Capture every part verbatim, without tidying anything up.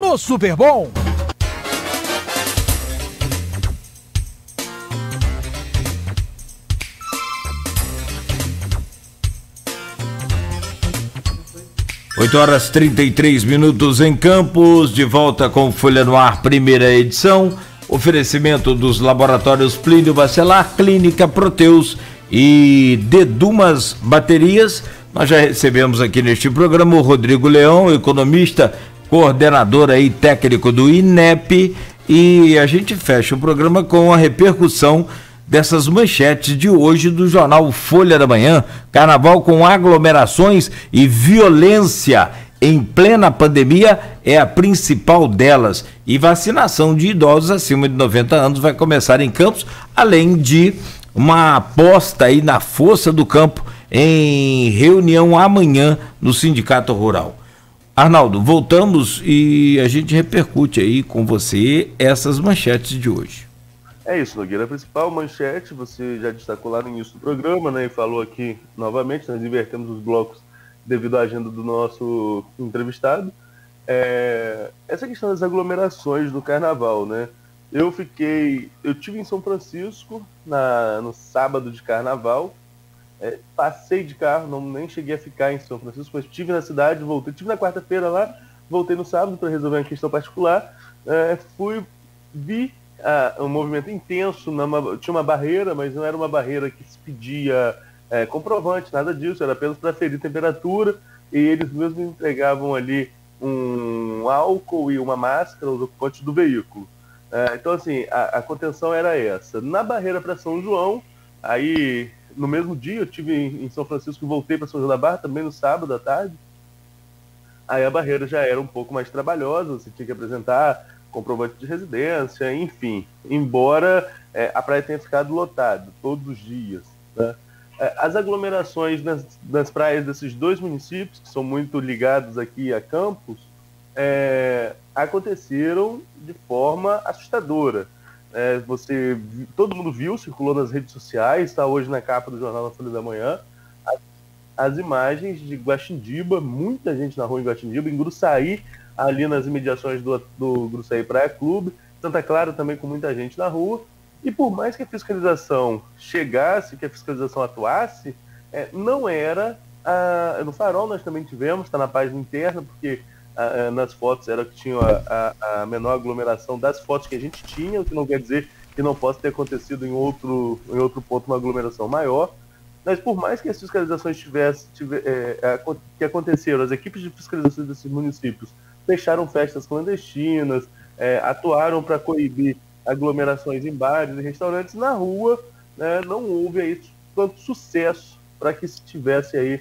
no Super Bom. oito horas e trinta e três minutos em Campos, de volta com Folha no Ar, primeira edição. Oferecimento dos laboratórios Plínio Bacelar, Clínica Proteus e Dedumas Baterias. Nós já recebemos aqui neste programa o Rodrigo Leão, economista, coordenador aí técnico do I N E P, e a gente fecha o programa com a repercussão dessas manchetes de hoje do jornal Folha da Manhã. Carnaval com aglomerações e violência em plena pandemia é a principal delas. E vacinação de idosos acima de noventa anos vai começar em Campos, além de uma aposta aí na força do campo em reunião amanhã no Sindicato Rural. Arnaldo, voltamos e a gente repercute aí com você essas manchetes de hoje. É isso, Nogueira. A principal manchete, você já destacou lá no início do programa, né, e falou aqui novamente, nós invertemos os blocos devido à agenda do nosso entrevistado. É, essa questão das aglomerações do carnaval, né? Eu fiquei, eu tive em São Francisco na, no sábado de carnaval, é, passei de carro, não nem cheguei a ficar em São Francisco, mas estive na cidade, voltei, estive na quarta-feira lá, voltei no sábado para resolver uma questão particular, é, fui, vi Ah, um movimento intenso, numa, tinha uma barreira, mas não era uma barreira que se pedia é, comprovante, nada disso, era apenas para ferir temperatura, e eles mesmos entregavam ali um álcool e uma máscara aos ocupantes do veículo. É, então, assim, a, a contenção era essa. Na barreira para São João, aí no mesmo dia eu estive em, em São Francisco e voltei para São João da Barra, também no sábado à tarde, aí a barreira já era um pouco mais trabalhosa, você tinha que apresentar comprovante de residência, enfim, embora é, a praia tenha ficado lotada todos os dias, né? É, as aglomerações nas, nas praias desses dois municípios, que são muito ligados aqui a Campos, é, aconteceram de forma assustadora. É, você, todo mundo viu, circulou nas redes sociais, está hoje na capa do jornal da Folha da Manhã, as, as imagens de Guaxindiba, muita gente na rua em Guaxindiba, em Gruçaí, ali nas imediações do, do Gruçaí Praia Clube, Santa Clara também com muita gente na rua, e por mais que a fiscalização chegasse, que a fiscalização atuasse, é, não era, a, no Farol nós também tivemos, está na página interna, porque a, a, nas fotos era que tinha a, a, a menor aglomeração das fotos que a gente tinha, o que não quer dizer que não possa ter acontecido em outro, em outro ponto uma aglomeração maior, mas por mais que as fiscalizações tivessem, tivesse, é, que aconteceram, as equipes de fiscalização desses municípios fecharam festas clandestinas, é, atuaram para coibir aglomerações em bares e restaurantes, na rua, né, não houve aí tanto sucesso para que se tivesse aí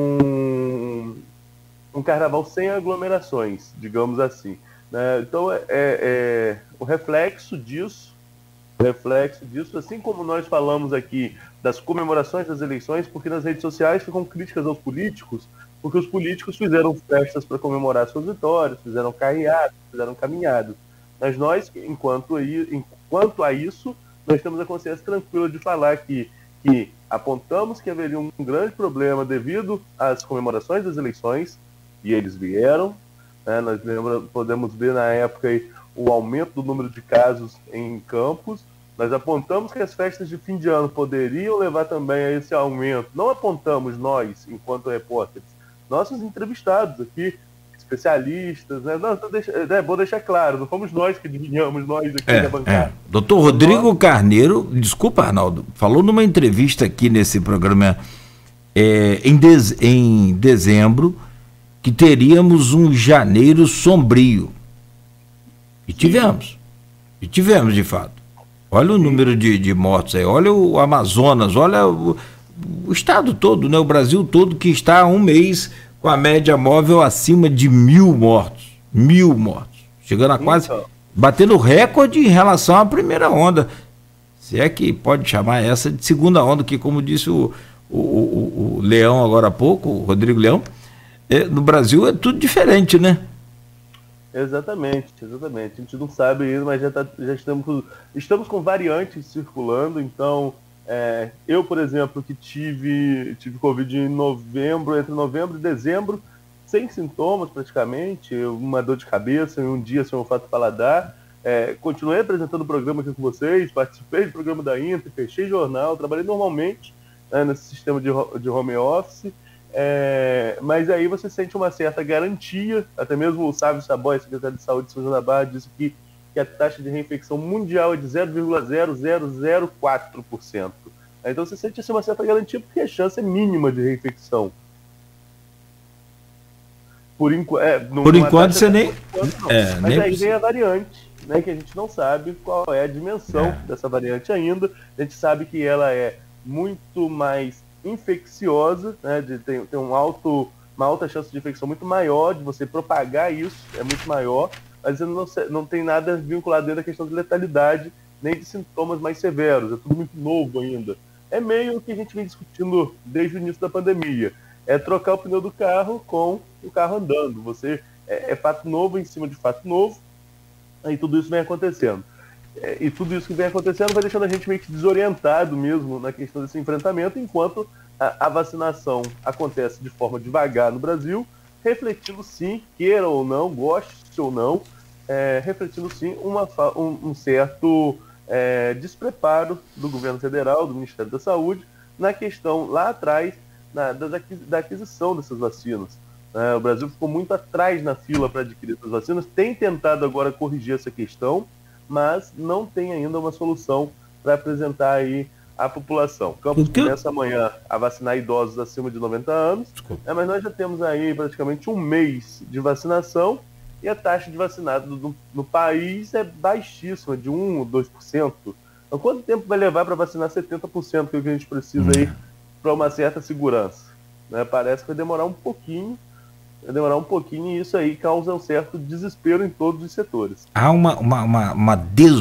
um, um carnaval sem aglomerações, digamos assim, né? Então, é, é, o reflexo disso, o reflexo disso, assim como nós falamos aqui das comemorações das eleições, porque nas redes sociais ficam críticas aos políticos, porque os políticos fizeram festas para comemorar suas vitórias, fizeram carreadas, fizeram caminhadas. Mas nós, enquanto, enquanto a isso, nós temos a consciência tranquila de falar que, que apontamos que haveria um grande problema devido às comemorações das eleições, e eles vieram, né? Nós lembra, podemos ver na época aí, o aumento do número de casos em Campos. Nós apontamos que as festas de fim de ano poderiam levar também a esse aumento. Não apontamos nós, enquanto repórteres, nossos entrevistados aqui, especialistas, né? Não, deixa, é bom deixar claro, não fomos nós que adivinhamos, nós aqui é, da bancada. É. Doutor Rodrigo nós... Carneiro, desculpa, Arnaldo, falou numa entrevista aqui nesse programa é, em, dez, em dezembro que teríamos um janeiro sombrio. E tivemos. E tivemos, de fato. Olha o número de, de mortos aí, olha o Amazonas, olha o, o estado todo, né? O Brasil todo, que está há um mês com a média móvel acima de mil mortos. Mil mortos. Chegando a quase, então, batendo recorde em relação à primeira onda. Se é que pode chamar essa de segunda onda, que como disse o, o, o, o Leão agora há pouco, o Rodrigo Leão, é, no Brasil é tudo diferente, né? Exatamente, exatamente. A gente não sabe isso, mas já, tá, já estamos, estamos com variantes circulando, então é, eu, por exemplo, que tive, tive Covid em novembro, entre novembro e dezembro, sem sintomas praticamente, uma dor de cabeça, um dia sem olfato paladar. É, continuei apresentando o programa aqui com vocês, participei do programa da Inter, fechei jornal, trabalhei normalmente, né, nesse sistema de, de home office, é, mas aí você sente uma certa garantia, até mesmo o Sávio Saboia, secretário de Saúde de São João da Barra, disse que, que a taxa de reinfecção mundial é de zero vírgula zero zero zero quatro por cento. Então você sente assim, uma certa garantia porque a chance é mínima de reinfecção. Por, enqu é, Por enquanto você nem... É, mas nem aí vem a variante, né, que a gente não sabe qual é a dimensão é. dessa variante ainda. A gente sabe que ela é muito mais infecciosa, né, de, tem, tem um alto, uma alta chance de infecção muito maior, de você propagar isso, é muito maior, mas não, não tem nada vinculado dentro da questão de letalidade, nem de sintomas mais severos, é tudo muito novo ainda. É meio que a gente vem discutindo desde o início da pandemia, é trocar o pneu do carro com o carro andando, você é, é fato novo em cima de fato novo, aí tudo isso vem acontecendo. É, e tudo isso que vem acontecendo vai deixando a gente meio que desorientado mesmo na questão desse enfrentamento, enquanto a, a vacinação acontece de forma devagar no Brasil, refletindo sim, queira ou não, goste ou não, é, refletindo sim uma, um, um certo é, despreparo do governo federal, do Ministério da Saúde, na questão lá atrás na, da, da aquisição dessas vacinas. É, o Brasil ficou muito atrás na fila para adquirir essas vacinas, tem tentado agora corrigir essa questão, mas não tem ainda uma solução para apresentar aí à população. Campos começa amanhã a vacinar idosos acima de noventa anos, é, mas nós já temos aí praticamente um mês de vacinação e a taxa de vacinado no, no país é baixíssima, de um ou dois por cento. Então, quanto tempo vai levar para vacinar setenta por cento, que é o que a gente precisa aí para uma certa segurança? Né? Parece que vai demorar um pouquinho, vai demorar um pouquinho e isso aí causa um certo desespero em todos os setores. Há uma, uma, uma, uma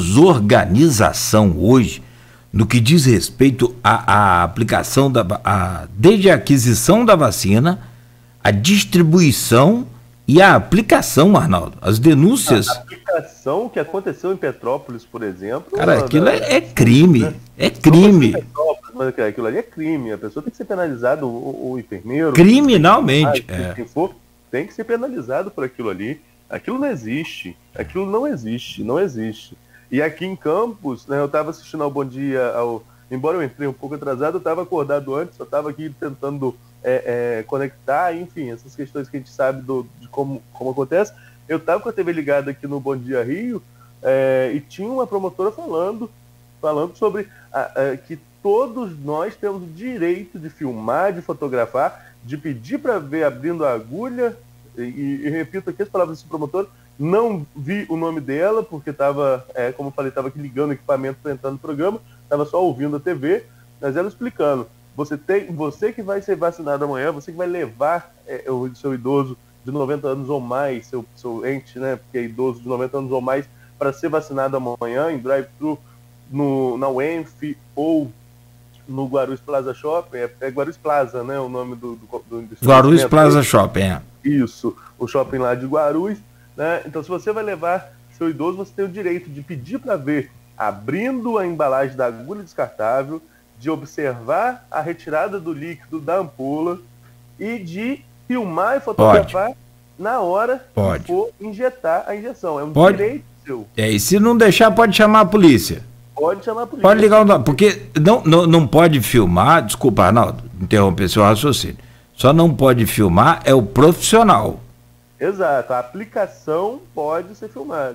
desorganização hoje no que diz respeito à, à aplicação, da, a, desde a aquisição da vacina, a distribuição e a aplicação, Arnaldo. As denúncias... A aplicação que aconteceu em Petrópolis, por exemplo... Cara, aquilo é, é crime, né? É crime. Mas aquilo ali é crime, a pessoa tem que ser penalizada, o, o enfermeiro... Criminalmente, quem, é. quem for, tem que ser penalizado por aquilo ali. Aquilo não existe, aquilo não existe, não existe. E aqui em Campos, né, eu estava assistindo ao Bom Dia, ao, embora eu entrei um pouco atrasado, eu estava acordado antes, eu estava aqui tentando é, é, conectar, enfim, essas questões que a gente sabe do, de como, como acontece. Eu estava com a T V ligada aqui no Bom Dia Rio é, e tinha uma promotora falando, falando sobre a, a, que todos nós temos o direito de filmar, de fotografar, de pedir para ver abrindo a agulha, e, e, e repito aqui as palavras desse promotor, não vi o nome dela, porque estava, é, como eu falei, estava aqui ligando o equipamento para entrar no programa, estava só ouvindo a T V, mas ela explicando, você, tem, você que vai ser vacinado amanhã, você que vai levar é, o seu idoso de noventa anos ou mais, seu, seu ente, né, porque é idoso de noventa anos ou mais, para ser vacinado amanhã em drive-thru no, na U E N F ou no Guarulhos Plaza Shopping, é, é Guarulhos Plaza, né, o nome do... do, do Guarulhos Plaza Shopping, é. Isso, o shopping lá de Guarulhos, né? Então, se você vai levar seu idoso, você tem o direito de pedir para ver abrindo a embalagem da agulha descartável, de observar a retirada do líquido da ampola e de filmar e fotografar Pode. na hora Pode. que for injetar a injeção. É um Pode. direito seu. É, e se não deixar, pode chamar a polícia. Pode chamar a polícia. Pode ligar o... Porque não, não, não pode filmar, desculpa, Arnaldo, interromper seu raciocínio. Só não pode filmar é o profissional. Exato, a aplicação pode ser filmada.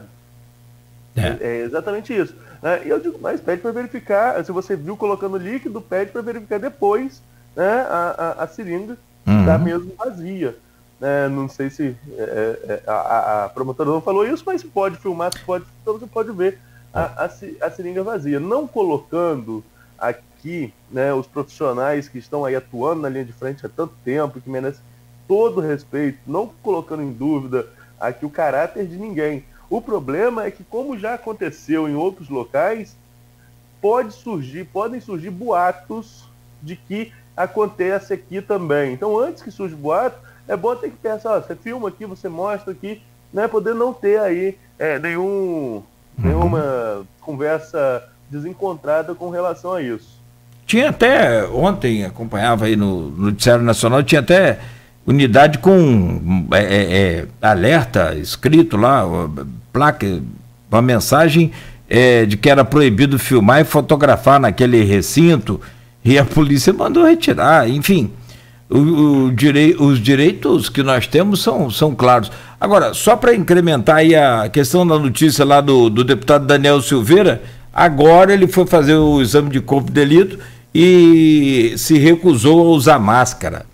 É, é exatamente isso. Né? E eu digo, mas pede para verificar, se você viu colocando líquido, pede para verificar depois, né, a, a, a seringa uhum. está mesmo vazia. Né? Não sei se é, é, a, a promotora não falou isso, mas pode filmar, pode, então você pode ver a, a, a seringa vazia. Não colocando aqui, né, os profissionais que estão aí atuando na linha de frente há tanto tempo, que merecem todo respeito, não colocando em dúvida aqui o caráter de ninguém. O problema é que, como já aconteceu em outros locais, pode surgir, podem surgir boatos de que acontece aqui também. Então, antes que surja boato, é bom ter que pensar, ó, você filma aqui, você mostra aqui, né, poder não ter aí é, nenhum, nenhuma conversa desencontrada com relação a isso. Tinha até, ontem, acompanhava aí no Noticiário Nacional, tinha até unidade com é, é, alerta escrito lá, placa, uma mensagem é, de que era proibido filmar e fotografar naquele recinto, e a polícia mandou retirar, enfim. O, o direi, os direitos que nós temos são, são claros. Agora, só para incrementar aí a questão da notícia lá do, do deputado Daniel Silveira, agora ele foi fazer o exame de corpo de delito e se recusou a usar máscara.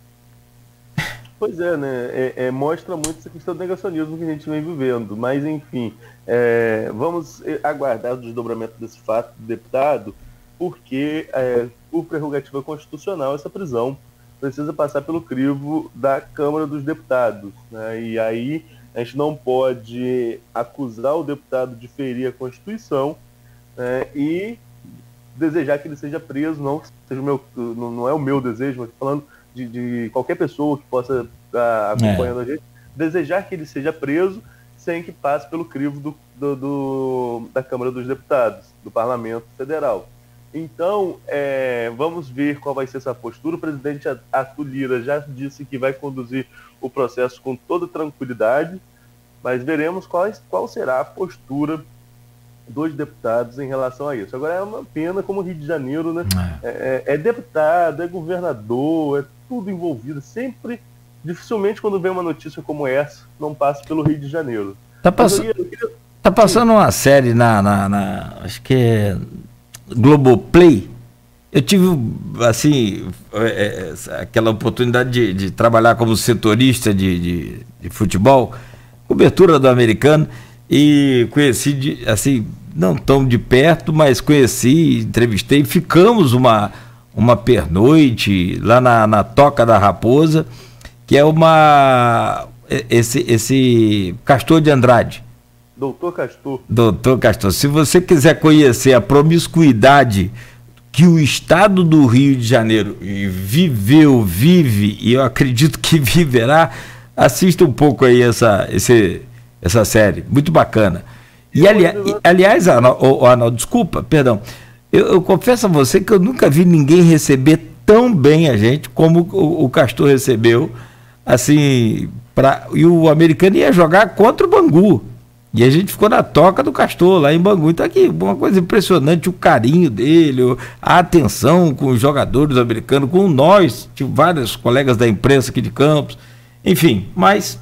Pois é, né? É, é, mostra muito essa questão do negacionismo que a gente vem vivendo. Mas, enfim, é, vamos aguardar o desdobramento desse fato do deputado, porque, é, por prerrogativa constitucional, essa prisão precisa passar pelo crivo da Câmara dos Deputados, né? E aí a gente não pode acusar o deputado de ferir a Constituição, né, e desejar que ele seja preso, não, seja o meu, não, não é o meu desejo, mas falando de, de qualquer pessoa que possa estar acompanhando é. a gente, desejar que ele seja preso sem que passe pelo crivo do, do, do, da Câmara dos Deputados, do Parlamento Federal. Então, é, vamos ver qual vai ser essa postura. O presidente Arthur Lira já disse que vai conduzir o processo com toda tranquilidade, mas veremos qual, qual será a postura dos deputados em relação a isso. Agora, é uma pena como o Rio de Janeiro, né? É, é, é deputado, é governador, é tudo envolvido. Sempre, dificilmente, quando vem uma notícia como essa, não passa pelo Rio de Janeiro. Tá, pass... queria... tá passando uma série na, na, na... acho que é Globoplay. Eu tive, assim, é, é, aquela oportunidade de, de trabalhar como setorista de, de, de futebol, cobertura do americano, e conheci, de, assim, não tão de perto, mas conheci, entrevistei, ficamos uma, uma pernoite lá na, na Toca da Raposa, que é uma, esse, esse Castor de Andrade. Doutor Castor. Doutor Castor, se você quiser conhecer a promiscuidade que o estado do Rio de Janeiro viveu, vive, e eu acredito que viverá, assista um pouco aí essa, esse, essa série, muito bacana. E ali, aliás, Arnaldo, Arnaldo, desculpa, perdão, eu, eu confesso a você que eu nunca vi ninguém receber tão bem a gente como o, o Castor recebeu, assim, pra, e o americano ia jogar contra o Bangu. E a gente ficou na Toca do Castor, lá em Bangu. Então aqui, uma coisa impressionante, o carinho dele, a atenção com os jogadores americanos, com nós, tive vários colegas da imprensa aqui de Campos, enfim, mas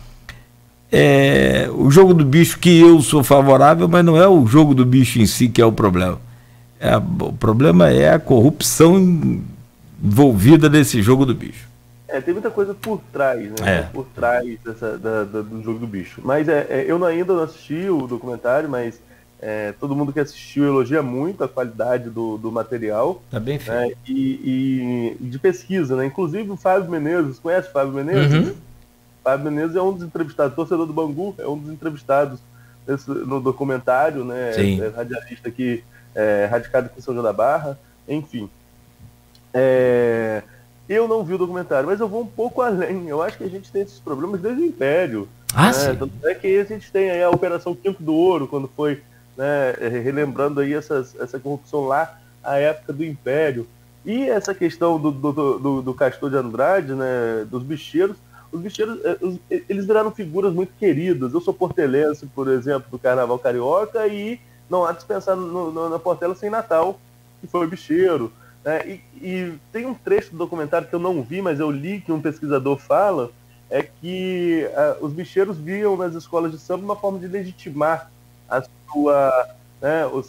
é, o jogo do bicho que eu sou favorável, mas não é o jogo do bicho em si que é o problema. É, o problema é a corrupção envolvida nesse jogo do bicho. É, tem muita coisa por trás, né? É. Por trás dessa, da, da, do jogo do bicho. Mas é, é, eu ainda não assisti o documentário, mas é, todo mundo que assistiu elogia muito a qualidade do, do material. Tá bem feito. Né? E, e de pesquisa, né? Inclusive o Fábio Menezes, conhece o Fábio Menezes? Uhum. Fábio Menezes é um dos entrevistados, torcedor do Bangu, é um dos entrevistados nesse, no documentário, né? Sim. É radialista aqui, é, radicado aqui em São João da Barra, enfim. É... Eu não vi o documentário, mas eu vou um pouco além. Eu acho que a gente tem esses problemas desde o Império. Ah, né? sim. Tanto é que a gente tem aí a Operação Quinto do Ouro, quando foi, né, relembrando aí essas, essa corrupção lá, a época do Império. E essa questão do, do, do, do Castor de Andrade, né, dos bicheiros. Os bicheiros, eles viraram figuras muito queridas. Eu sou portelense, por exemplo, do Carnaval Carioca, e não há de dispensar no, no, na Portela sem Natal, que foi o bicheiro. É, e, e tem um trecho do documentário que eu não vi, mas eu li que um pesquisador fala, é que uh, os bicheiros viam nas escolas de samba uma forma de legitimar a sua, né, o,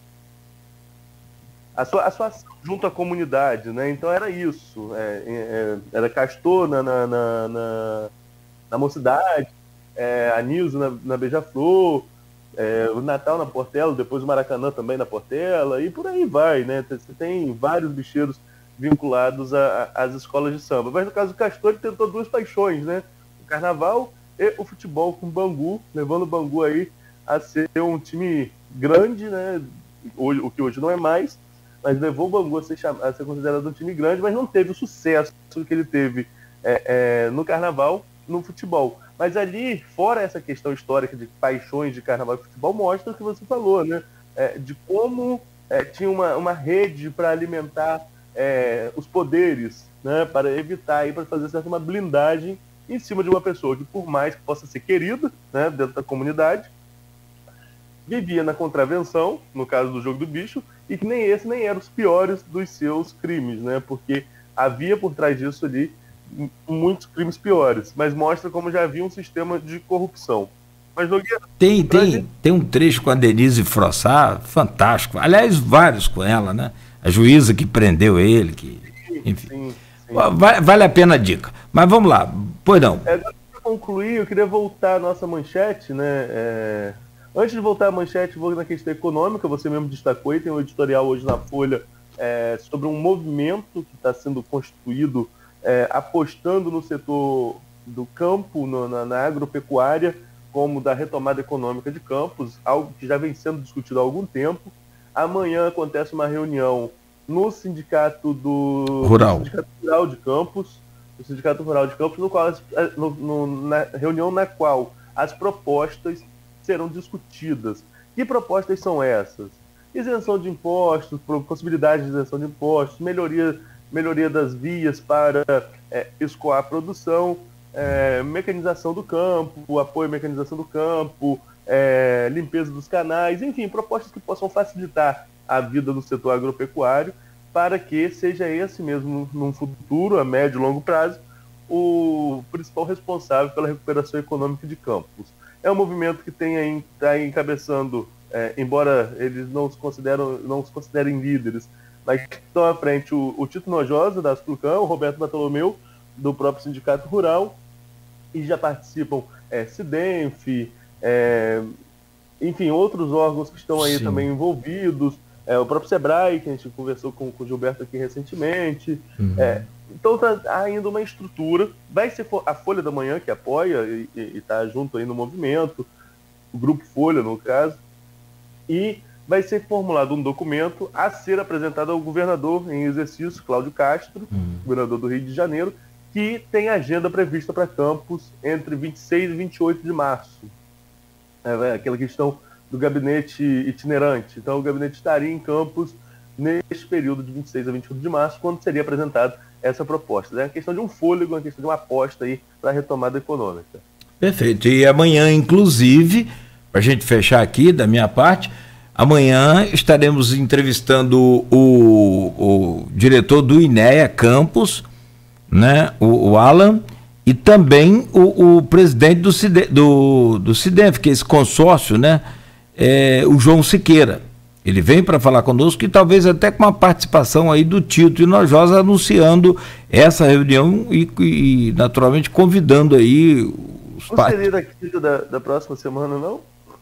a sua, a sua ação junto à comunidade, né? Então era isso, é, é, era Castor na, na, na, na, na Mocidade, é, a Nilson na, na Beija-Flor, É, o Natal na Portela, depois o Maracanã também na Portela, e por aí vai, né? Você tem vários bicheiros vinculados às escolas de samba. Mas no caso do Castor, ele tentou duas paixões, né? O carnaval e o futebol com o Bangu, levando o Bangu aí a ser um time grande, né? Hoje, o que hoje não é mais, mas levou o Bangu a ser, cham... a ser considerado um time grande, mas não teve o sucesso que ele teve é, é, no carnaval, no futebol. Mas ali, fora essa questão histórica de paixões de carnaval e futebol, mostra o que você falou, né? É, de como é, tinha uma, uma rede para alimentar é, os poderes né, para evitar aí, para fazer certa uma blindagem em cima de uma pessoa que, por mais que possa ser querida, né, dentro da comunidade, vivia na contravenção, no caso do jogo do bicho, e que nem esse nem era os piores dos seus crimes, né, porque havia por trás disso ali muitos crimes piores, mas mostra como já havia um sistema de corrupção. Mas, Nogueira, tem, tem, gente... tem um trecho com a Denise Frossá, fantástico. Aliás, vários com ela, né? A juíza que prendeu ele, que, enfim. Sim, sim. Vale, vale a pena a dica. Mas vamos lá, pois não. É, para concluir, eu queria voltar à nossa manchete, né? É... Antes de voltar à manchete, vou na questão econômica. Você mesmo destacou, e tem um editorial hoje na Folha é, sobre um movimento que está sendo constituído é, apostando no setor do campo, no, na, na agropecuária, como da retomada econômica de Campos, algo que já vem sendo discutido há algum tempo. Amanhã acontece uma reunião no Sindicato do Rural, no Sindicato Rural de Campos, no Sindicato Rural de Campos, no qual, no, no, na reunião na qual as propostas serão discutidas. Que propostas são essas? Isenção de impostos, possibilidade de isenção de impostos, melhoria, melhoria das vias para é, escoar a produção, É, mecanização do campo, apoio à mecanização do campo, é, limpeza dos canais, enfim, propostas que possam facilitar a vida do setor agropecuário para que seja esse mesmo, num futuro, a médio e longo prazo, o principal responsável pela recuperação econômica de Campos. É um movimento que está encabeçando, é, embora eles não se, consideram, não se considerem líderes, mas estão à frente o, o Tito Nojosa, da Asflucan, o Roberto Bartolomeu, do próprio Sindicato Rural, e já participam é, Sidenf, é, enfim, outros órgãos que estão aí Sim. também envolvidos, é, o próprio Sebrae, que a gente conversou com, com o Gilberto aqui recentemente. Uhum. É, então está ainda uma estrutura, vai ser a Folha da Manhã que apoia e está junto aí no movimento, o Grupo Folha, no caso, e vai ser formulado um documento a ser apresentado ao governador em exercício, Cláudio Castro, uhum. governador do Rio de Janeiro, que tem agenda prevista para Campos entre vinte e seis e vinte e oito de março. É, aquela questão do gabinete itinerante. Então, o gabinete estaria em Campos neste período de vinte e seis a vinte e oito de março, quando seria apresentada essa proposta. É uma questão de um fôlego, uma questão de uma aposta aí para a retomada econômica. Perfeito. E amanhã, inclusive, para a gente fechar aqui, da minha parte, amanhã estaremos entrevistando o, o diretor do INEA Campos, né, o, o Alan, e também o, o presidente do, Cide, do, do Cidenf, que é esse consórcio, né, é, o João Siqueira. Ele vem para falar conosco e talvez até com uma participação aí do Tito e Nojosa anunciando essa reunião e, e naturalmente convidando aí os Não part... seria na quinta da, da próxima semana, não?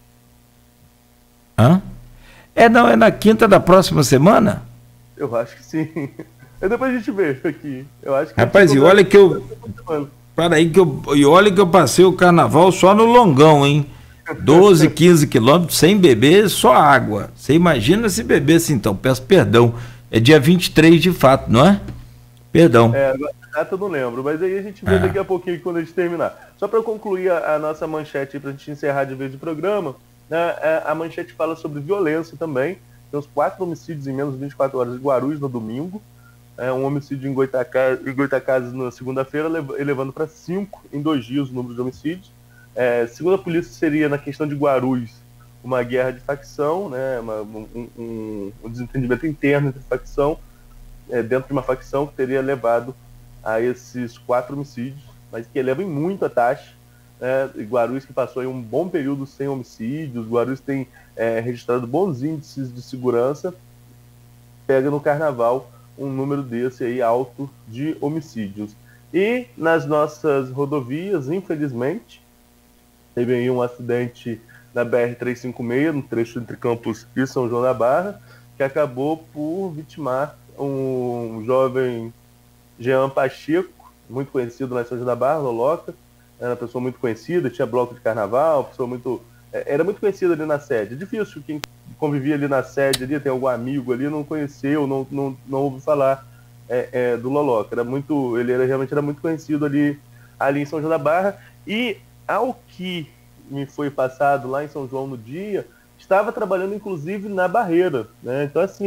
Hã? É, não, é na quinta da próxima semana? Eu acho que sim. Depois a gente vê aqui. Eu acho que Rapaz, e olha que eu. Para aí que eu. E olha que eu passei o carnaval só no longão, hein? doze, quinze quilômetros sem beber, só água. Você imagina se bebesse então? Peço perdão. É dia vinte e três de fato, não é? Perdão. É, a data eu não lembro, mas aí a gente vê ah. daqui a pouquinho quando a gente terminar. Só para concluir a, a nossa manchete, para a gente encerrar de vez de programa, né, a, a manchete fala sobre violência também. Tem uns quatro homicídios em menos de vinte e quatro horas em Guarulhos no domingo. É, um homicídio em Goitacazes, em Goitacazes na segunda-feira, elevando para cinco em dois dias o número de homicídios. É, segundo a polícia, seria na questão de Guarulhos uma guerra de facção, né, uma, um, um, um desentendimento interno entre facção, é, dentro de uma facção que teria levado a esses quatro homicídios, mas que elevem muito a taxa. Né, Guarulhos que passou aí um bom período sem homicídios, Guarulhos tem é, registrado bons índices de segurança, pega no carnaval um número desse aí alto de homicídios. E nas nossas rodovias, infelizmente, teve aí um acidente na B R trezentos e cinquenta e seis, no trecho entre Campos e São João da Barra, que acabou por vitimar um jovem Jean Pacheco, muito conhecido na São João da Barra, Loloca, era uma pessoa muito conhecida, tinha bloco de carnaval, pessoa muito, era muito conhecida ali na sede. É difícil quem convivia ali na sede, ali, tem algum amigo ali, não conheceu, não, não, não ouviu falar é, é, do Loloca. Era muito, ele era, realmente era muito conhecido ali, ali em São João da Barra. E ao que me foi passado lá em São João no dia, estava trabalhando inclusive na barreira, né? Então assim,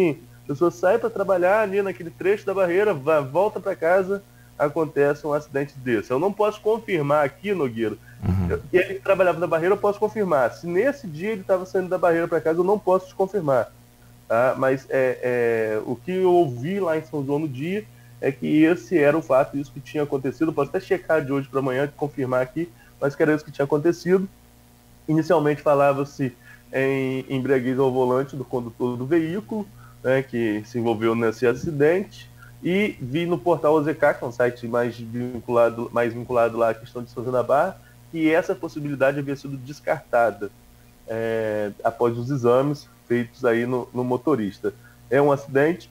A pessoa sai para trabalhar ali naquele trecho da barreira, vai, volta para casa, acontece um acidente desse. Eu não posso confirmar aqui, Nogueira, uhum. que ele trabalhava na barreira, eu posso confirmar. Se nesse dia ele estava saindo da barreira para casa, eu não posso te confirmar. Tá? Mas é, é, o que eu ouvi lá em São João no dia é que esse era o fato, isso que tinha acontecido. Eu posso até checar de hoje para amanhã, confirmar aqui, mas que era isso que tinha acontecido. Inicialmente falava-se em embriaguez ao volante do condutor do veículo, né, que se envolveu nesse acidente, e vi no portal O Z K, que é um site mais vinculado, mais vinculado lá à questão de São João da Barra, que essa possibilidade havia sido descartada é, após os exames feitos aí no, no motorista. É um acidente.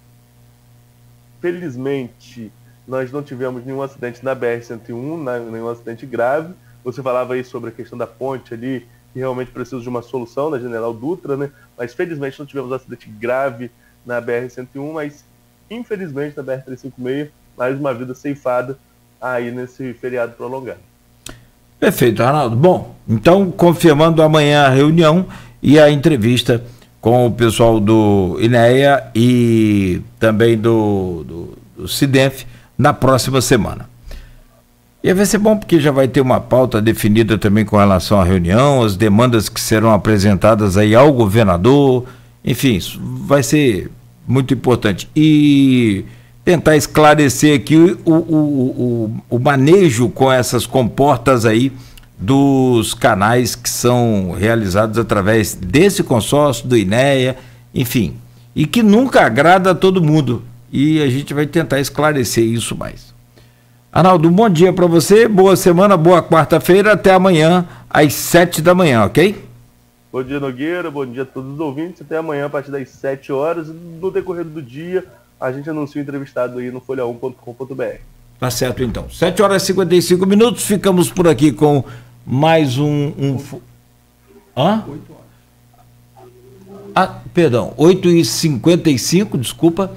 Felizmente, nós não tivemos nenhum acidente na B R cento e um, nenhum acidente grave. Você falava aí sobre a questão da ponte ali, que realmente precisa de uma solução na General Dutra, né? Mas felizmente não tivemos um acidente grave na B R cento e um, mas infelizmente na B R trezentos e cinquenta e seis, mais uma vida ceifada aí nesse feriado prolongado. Perfeito, Arnaldo. Bom, então confirmando amanhã a reunião e a entrevista com o pessoal do INEA e também do, do, do SIDENF na próxima semana. E vai ser bom porque já vai ter uma pauta definida também com relação à reunião, as demandas que serão apresentadas aí ao governador, enfim, isso vai ser muito importante. E tentar esclarecer aqui o, o, o, o manejo com essas comportas aí dos canais que são realizados através desse consórcio, do INEA, enfim, e que nunca agrada a todo mundo. E a gente vai tentar esclarecer isso mais. Arnaldo, um bom dia para você, boa semana, boa quarta-feira, até amanhã às sete da manhã, ok? Bom dia, Nogueira, bom dia a todos os ouvintes, até amanhã a partir das sete horas, no decorrer do dia a gente anuncia o entrevistado aí no folha um ponto com ponto b r. Tá certo então, sete horas e cinquenta e cinco minutos, ficamos por aqui com mais um... um... Hã? oito horas. Ah, perdão, oito e cinquenta e cinco, desculpa,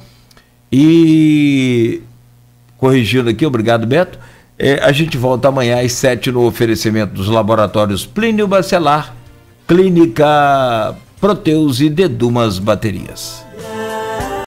e... corrigindo aqui, obrigado, Beto. É, a gente volta amanhã às sete no oferecimento dos laboratórios Plínio Bacelar, Clínica Proteus e Dedumas Baterias.